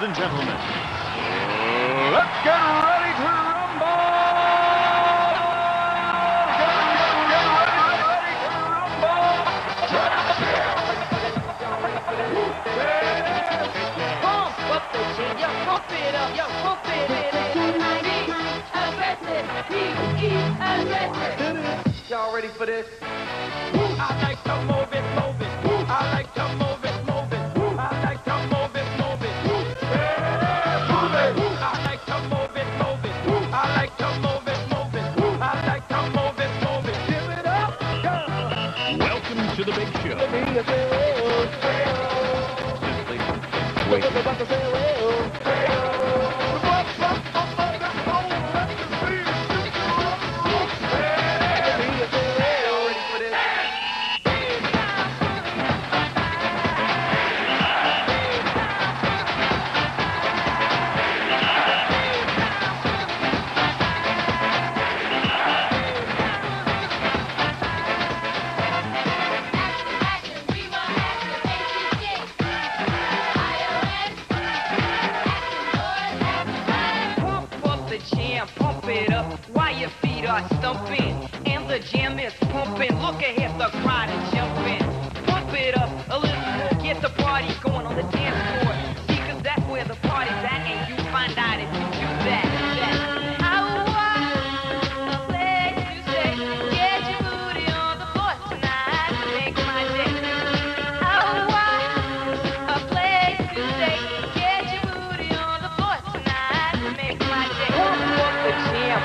and gentlemen, let's get ready to rumble! Get ready to rumble! Pump up the jam, yo, pump it up, yo, pump it aggressive. Y'all ready for this? I like to move it, move it. I like to move it, move it. I like to move it, move it. Move it. I like to move it, move it. I like to move it, move it. I like to move it, move it. Give it up, go. Welcome to the big show. Stumping and the jam is pumping. Look ahead, the crowd is jumping. Pump it up a little more, get the party going on the dance floor. See, 'cause that's where the party's at, and you find out if you do that. I want a place to stay. Get your booty on the floor tonight. Make my day. I want a place to stay. Get your booty on the floor tonight. Make my day. Pump up the jam.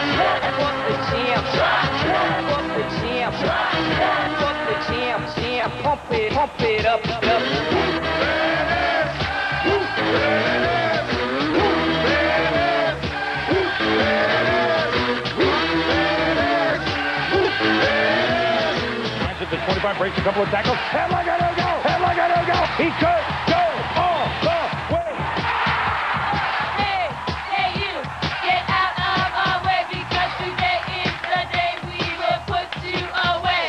Pump it up, up. At the 25, breaks a couple of tackles. Headlock, I don't go. Headlock, I don't go. He could go all the way. Hey, you, get out of our way because today is the day we will put you away.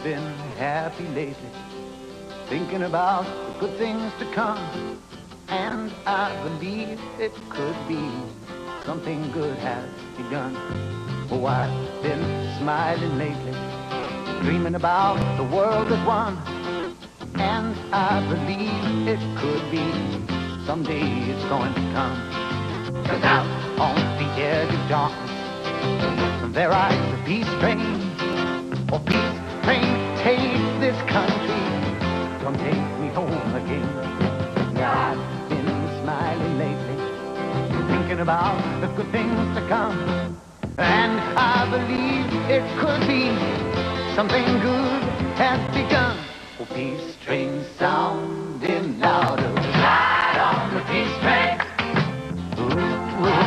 been happy lately, thinking about the good things to come. And I believe it could be something good has begun. Oh, I've been smiling lately, dreaming about the world at one. And I believe it could be someday it's going to come. 'Cause out on the edge of darkness, there rides the peace train. Oh, peace train, take this country, come take me home again. Now I've been smiling lately, thinking about the good things to come. And I believe it could be something good has begun. Oh, peace train sounding louder, ride on the peace train. Ooh, ooh.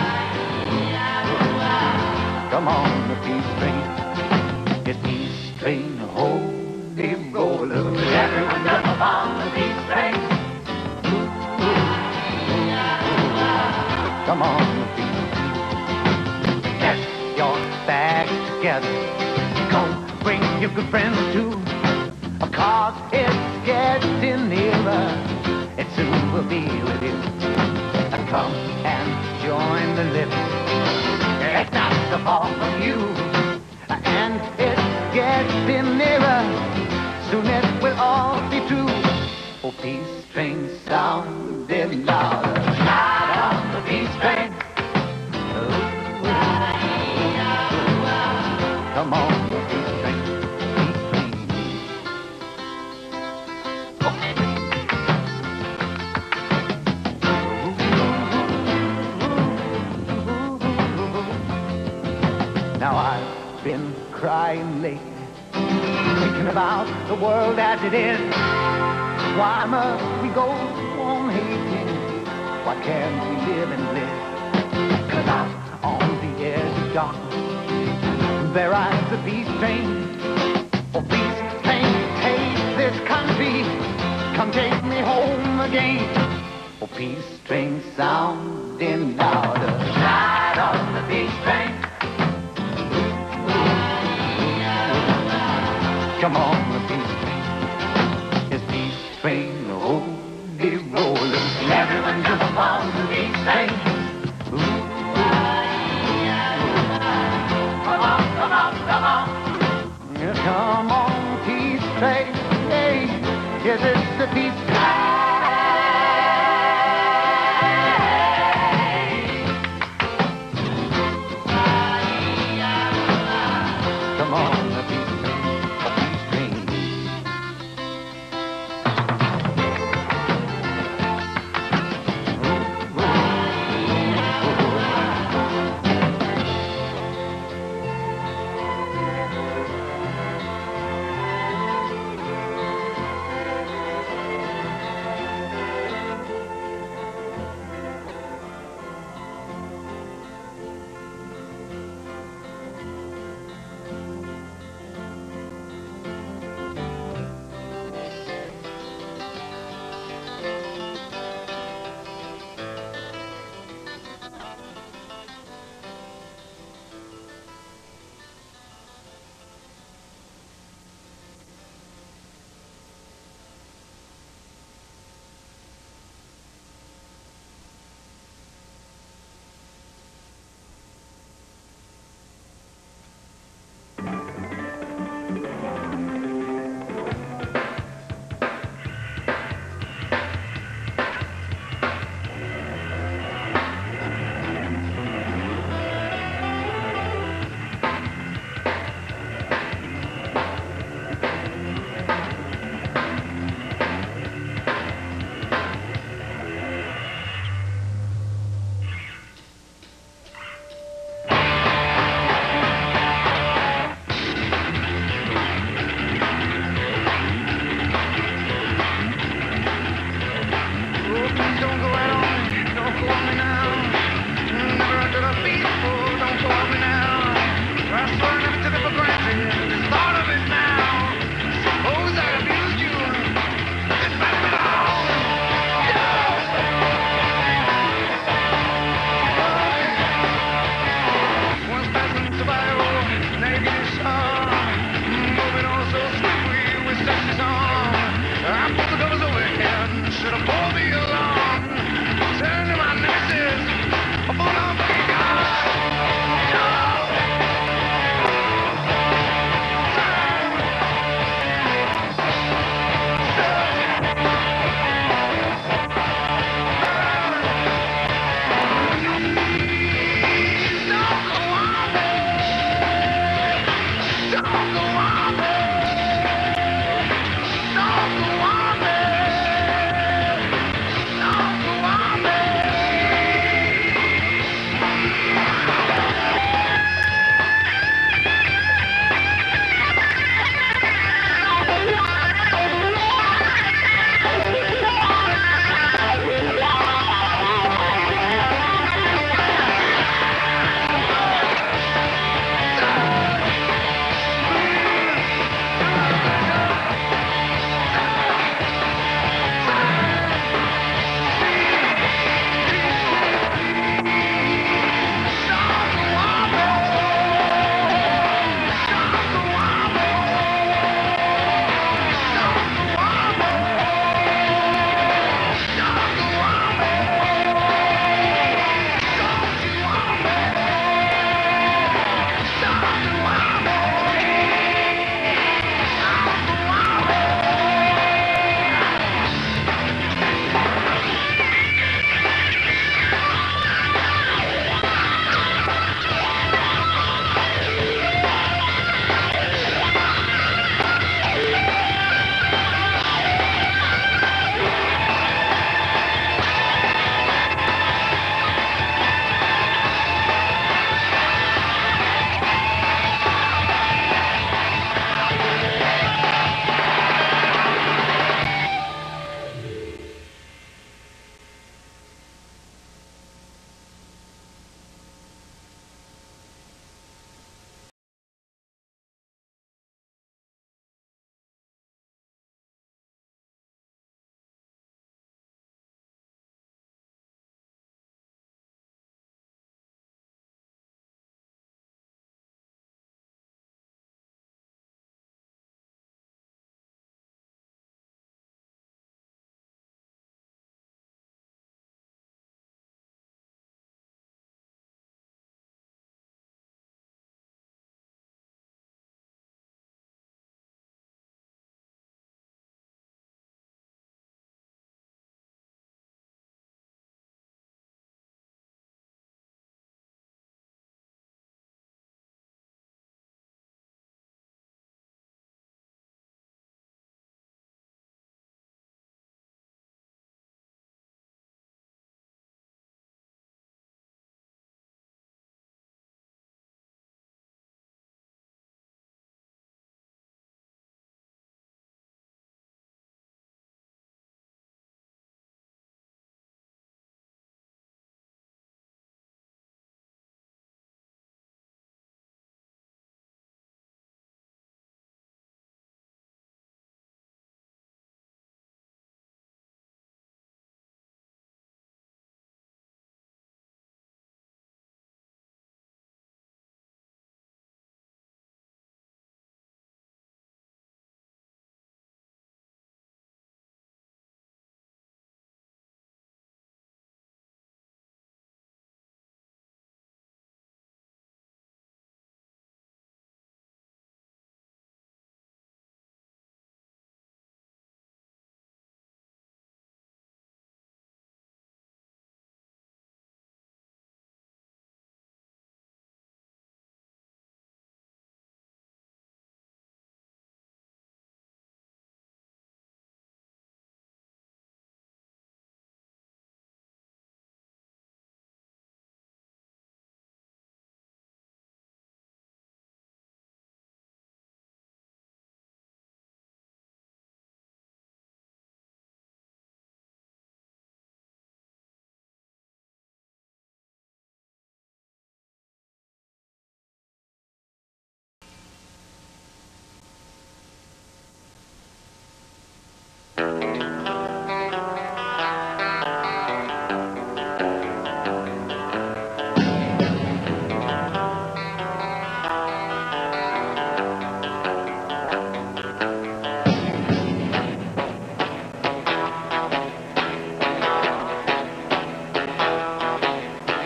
Come on, the peace train. It's peace train, holy roller. Everyone jump upon the peace train. Ooh, ooh. Come on, the peace train. Get your bags together. Go bring your good friends too. 'Cause it's getting nearer, it soon will be with you. Come and join the living, it's not so far from you. And it's getting nearer, soon it will all be true. Oh, peace train sounding louder, ride on the peace train. Come on, the peace train. Now I've been crying lately, thinking about the world as it is. Why must we go on hating? Why can't we live in bliss? 'Cause out on the edge of darkness, there rides the peace train. Oh, peace train, take this country, come take me home again. Oh, peace train sounding louder, ride on the peace train. Come on, the peace train. It's peace train, holy roller. Everyone jump upon the peace train. Ooh, ooh. Come on, come on, come on. Yes, come on, peace train. Hey, yes, it's the peace train. Come on, the peace train.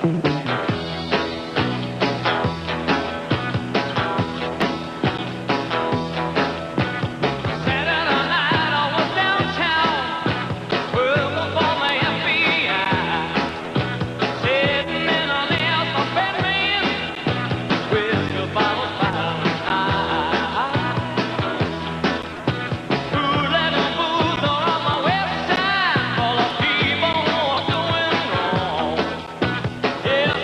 Yeah.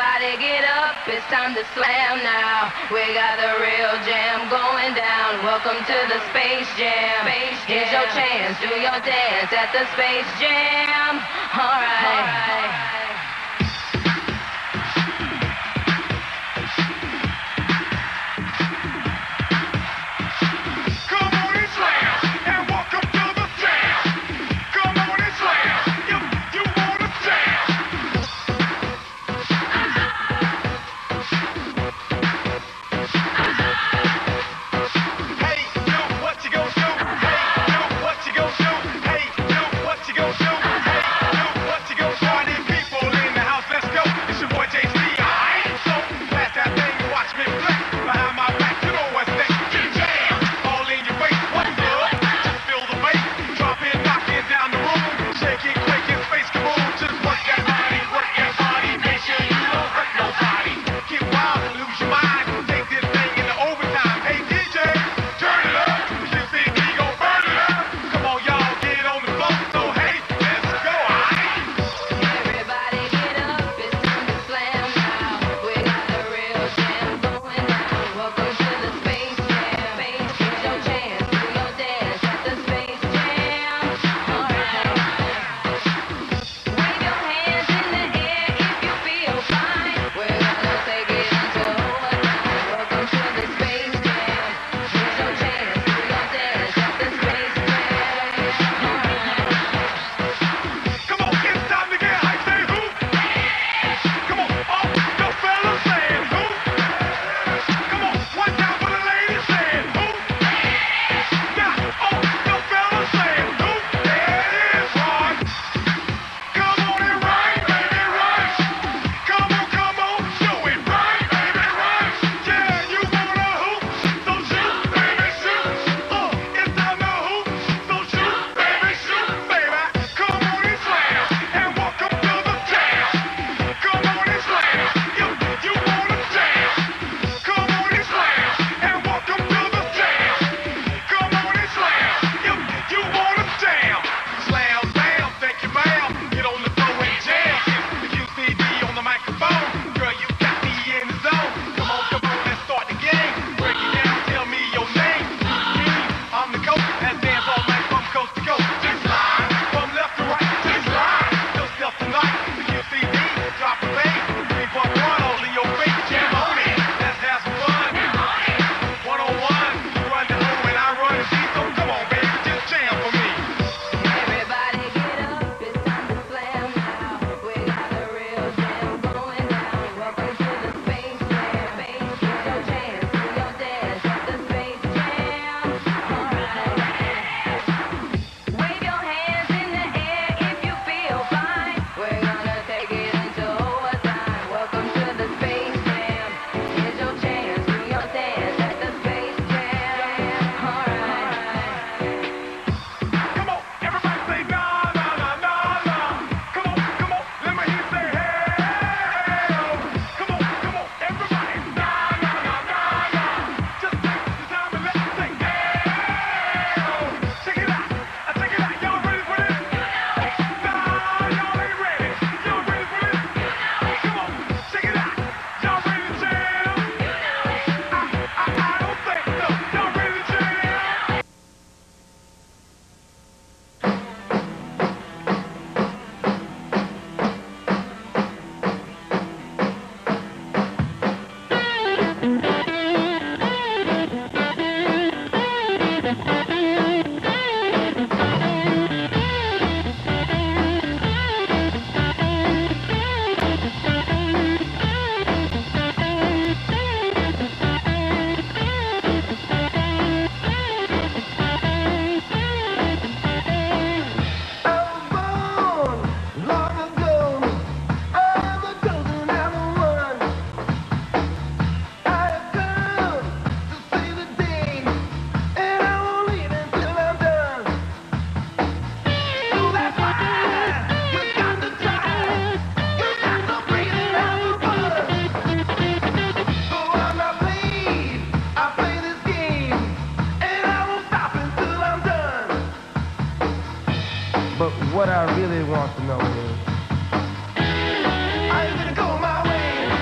Everybody get up, it's time to slam now. We got the real jam going down. Welcome to the Space Jam. Here's your chance, do your dance at the Space Jam. All right. What I really want to know is, are you gonna go my way?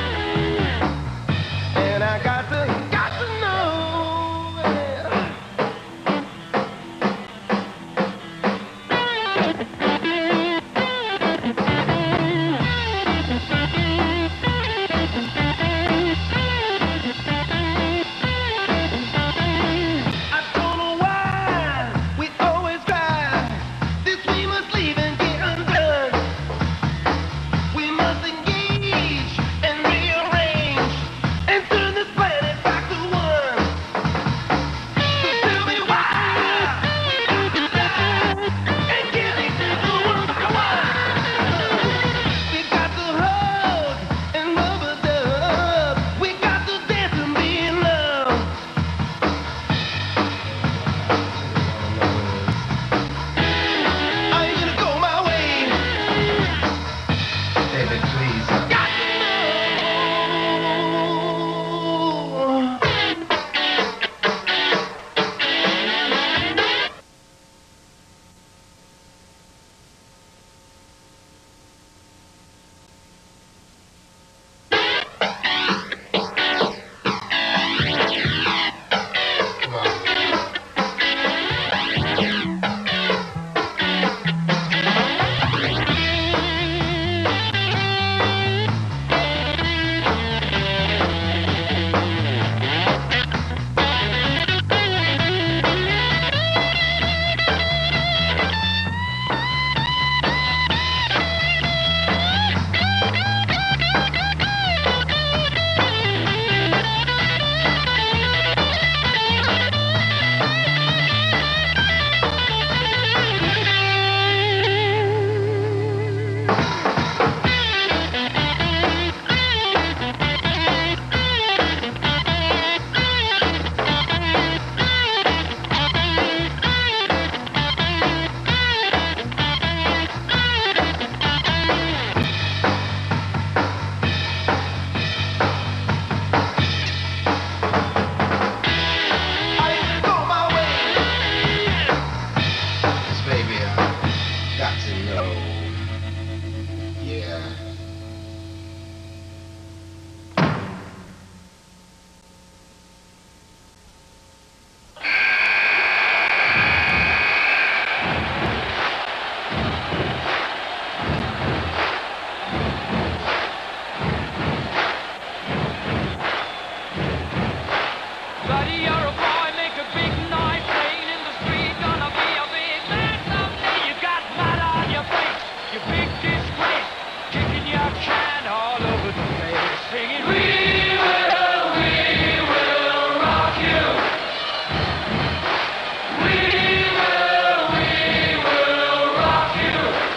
Buddy, you're a boy, make a big noise, playing in the street, gonna be a big man someday. You got mud on your face, you big disgrace, kicking your can all over the place, singing, we will rock you. We will rock you.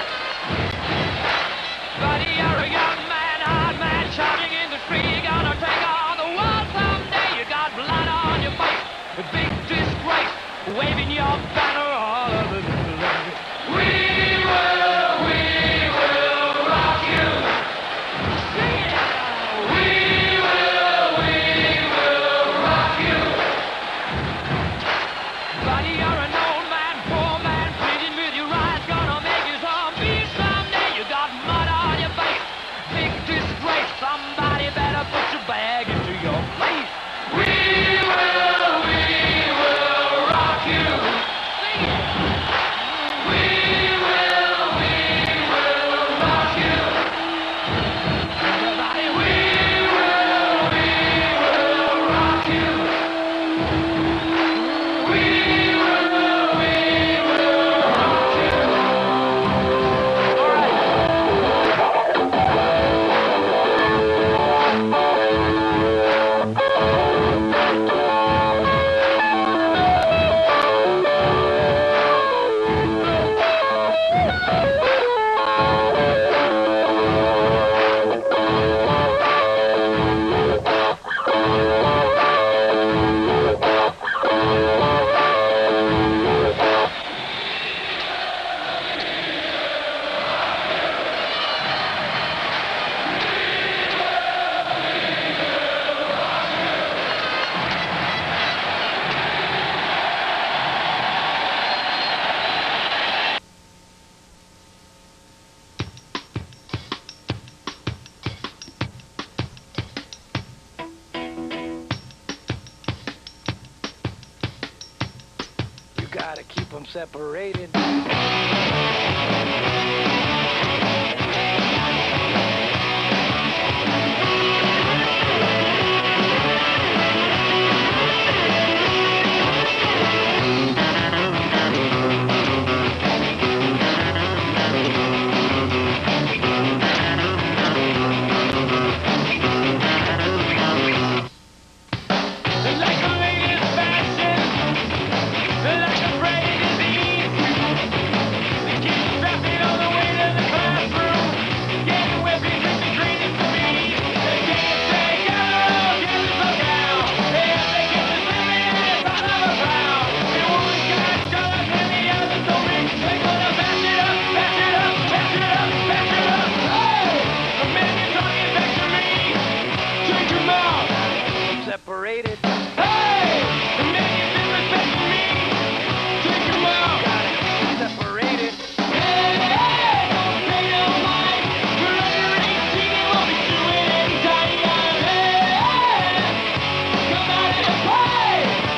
Buddy, you're a young man, hard man, shouting in the street, gonna take on the world someday. You got blood on your face, a big disgrace, waving your banner all over the place. We will rock you. Sing it. We will rock you. Buddy, you're an old man, poor man, pleading with your eyes, gonna make you zombie someday. You got mud on your face, big disgrace. Somebody better put your bag into your place. We will rock you. Sing it. We will rock you. Everybody, we will rock you. We will rock you. All right. You gotta keep them separated. Like the latest fashion, like the brain disease. The kids trapping on the way to the classroom, getting whipped and drinking crazy to me. They can't say go, can't slow down. They have to get the swimming in the bottom of a pound. And one guy's colors and the other's so rich, they gonna bash it up, bash it up, bash it up, bash it up. Hey, the man you're talking back to me, drink your mouth, separated. Hey, the man you've been respecting me, drink your mouth, separated. Hey, don't pay no mind, you're under 18, you won't be doing any time. Hey, come out and play.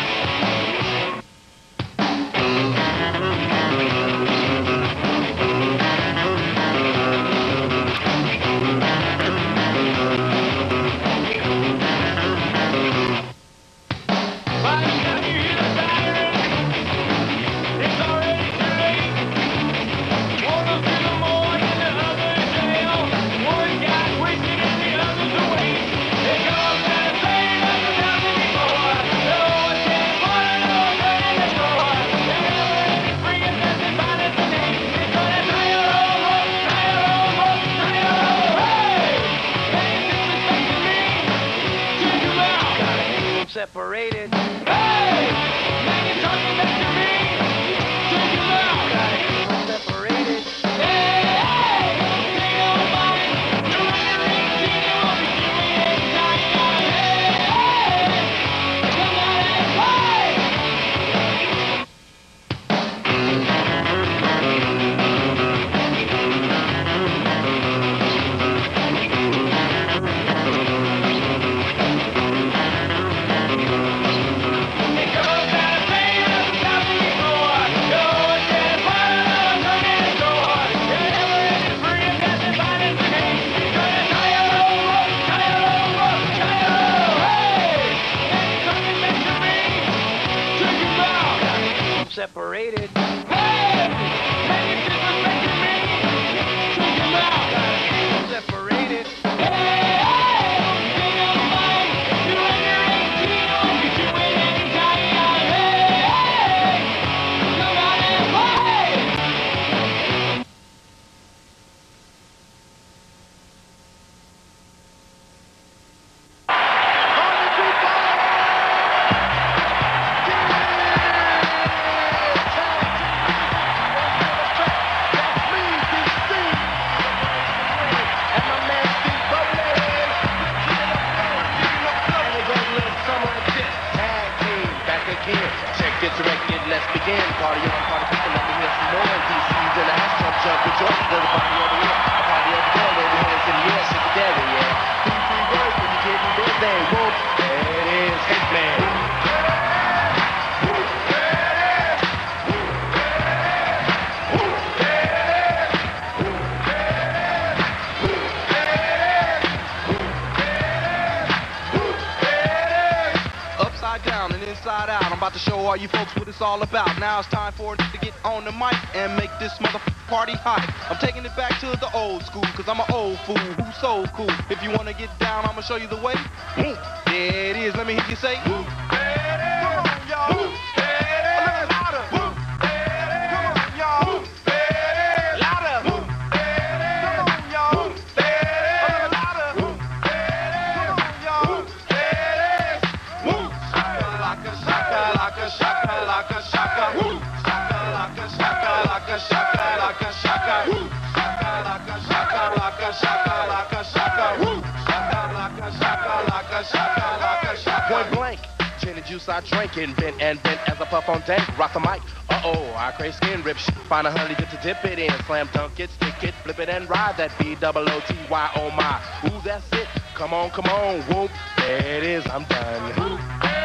By the time you hear the siren, it's already too late. One of them are more and the other in jail. One guy's wasted and the other's awake. They come and say nothing else anymore. No one can put no gun in the door. They never any free and there's a violence in it. It's gonna tie your own rope, tie your own rope, tie your own. Hey, they ain't disrespecting me. Check them out. Gotta keep them separated. Hey, man, you're talking back to me. Check them out. Gotta keep them separated. Hey, they don't mind. You're under 18, you won't be doing any time. Hey, come on and play. It goes out of separated. Hey! Man, you disrespecting me? Check him out. Separated. Get your record, let's begin. Party on, party people, let me hear some noise. DC's in the house, jump, jump, rejoice. There's a party over here, a party over there. Lady hands in the air, shake it down, yeah. 3 words when you get me birthday. Whoop, there it is, hit man. Down and inside out. I'm about to show all you folks what it's all about. Now it's time for it to get on the mic and make this motherfucking party hot. I'm taking it back to the old school, cause I'm an old fool who's so cool. If you wanna get down, I'ma show you the way. There it is, let me hear you say. Come on, y'all. Point blank, gin and juice I drink and bent as I puff on dank. Rock the mic, I crave skin rip shit. Find a honey just to dip it in. Slam dunk it, stick it, flip it and ride that B-double-O-T-Y, oh my. Ooh, that's it, come on, whoop. There it is, I'm done.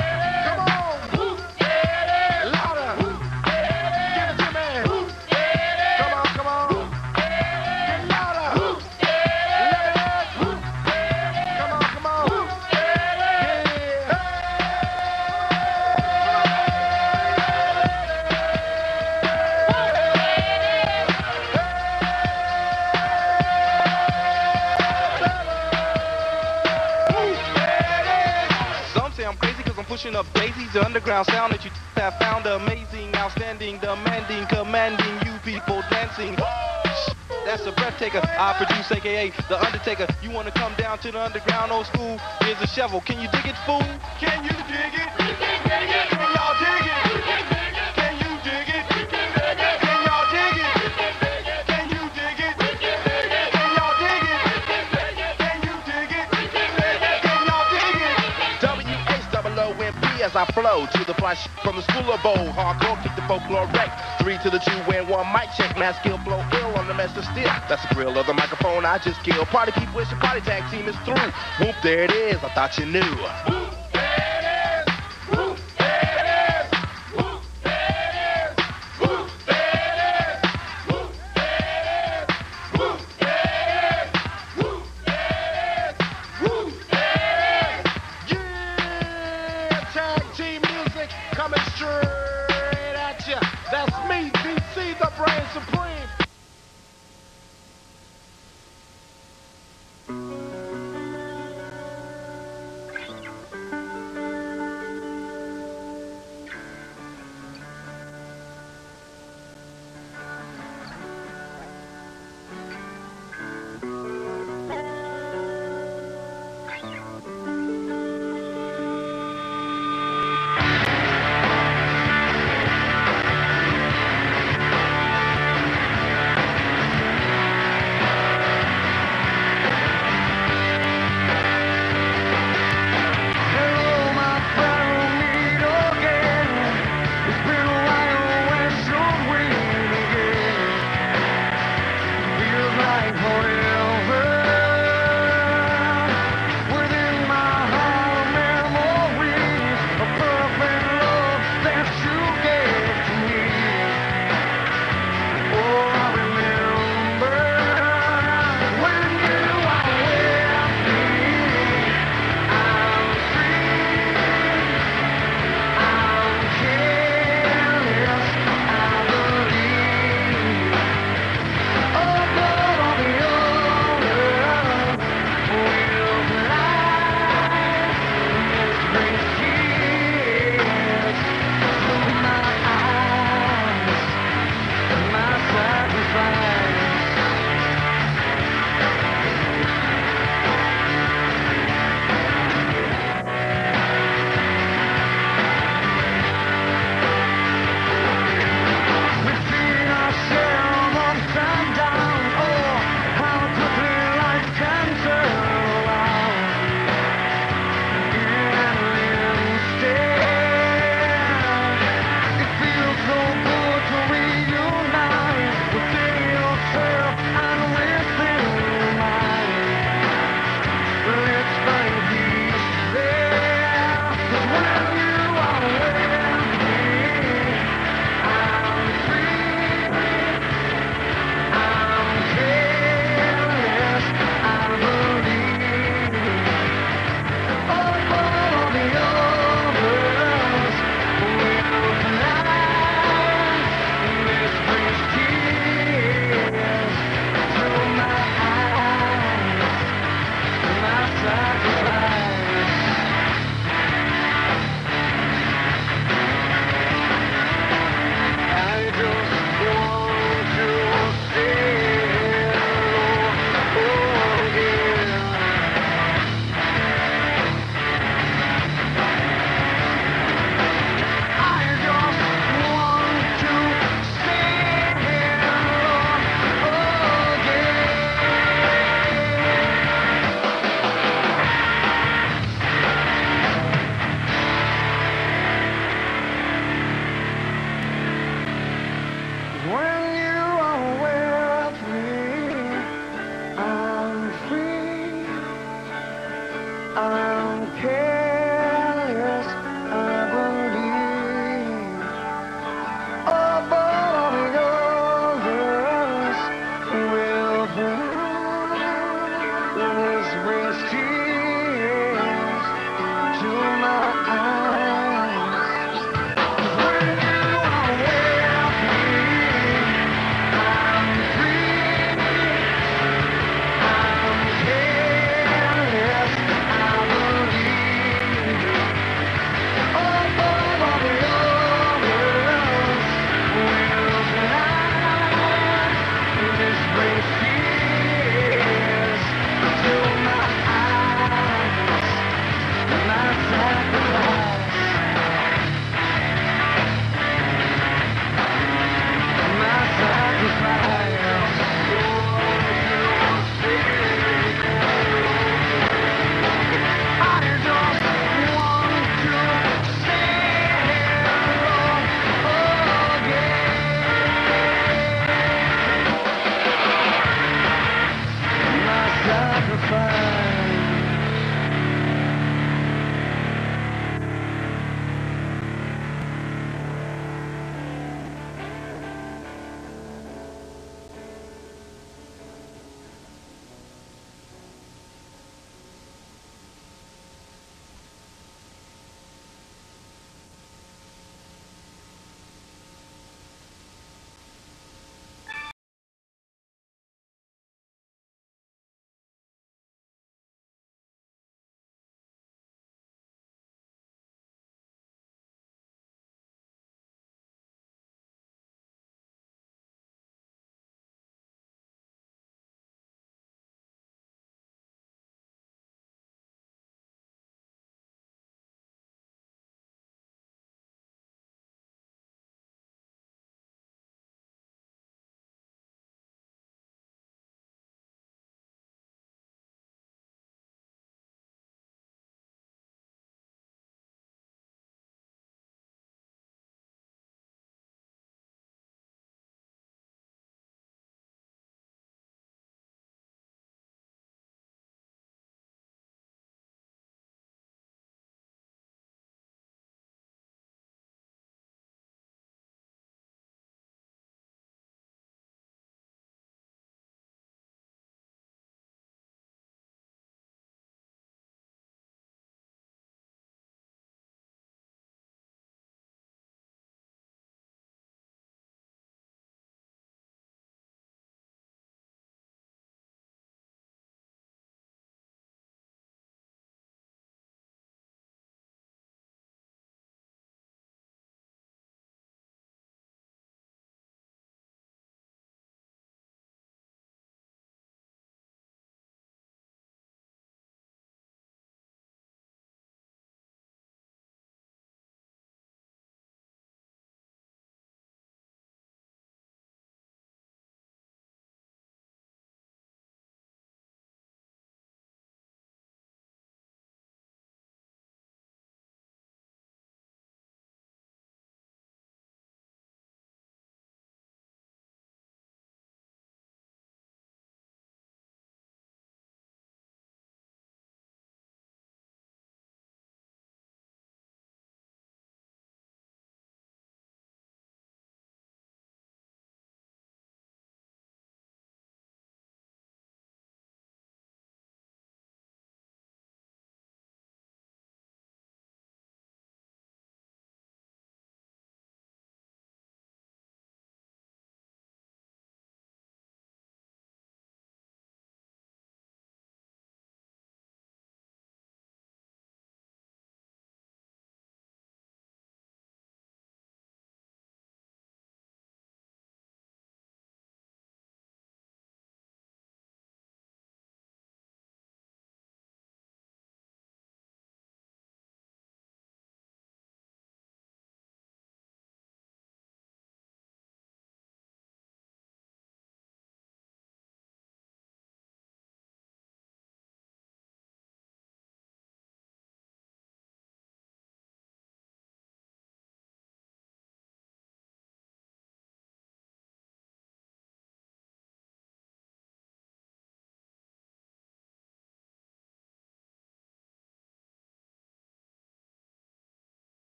Pushing up daisies, the underground sound that you have found amazing, outstanding, demanding, commanding you people dancing. That's a breath taker. I produce, aka the Undertaker. You wanna come down to the underground old school? Here's a shovel. Can you dig it, fool? Can you dig it? Can y'all dig it? Can you dig it? Can y'all dig it? Can you dig it? Can y'all dig it? Can you dig it? Can y'all dig it? W-H-O-O-M-P as I flow to the fly from the school of bowl. Hardcore, kick the folklore wreck. 3 to the 2 and 1 mic check. Mass skill blow ill on the master steel. That's the grill of the microphone I just killed. Party people, wish your party tag team is through. Whoop, there it is. I thought you knew. sacrifice.